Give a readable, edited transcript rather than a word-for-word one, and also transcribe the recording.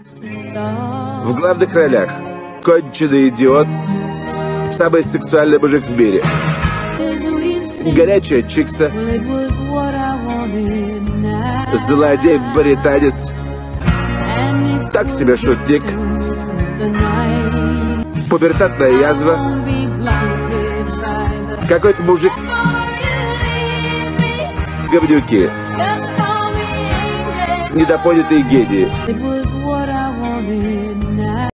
В главных ролях конченый идиот, самый сексуальный мужик в мире, горячая чикса, злодей-британец, так себе шутник, пубертатная язва, какой-то мужик, говнюки, недопонятые гении.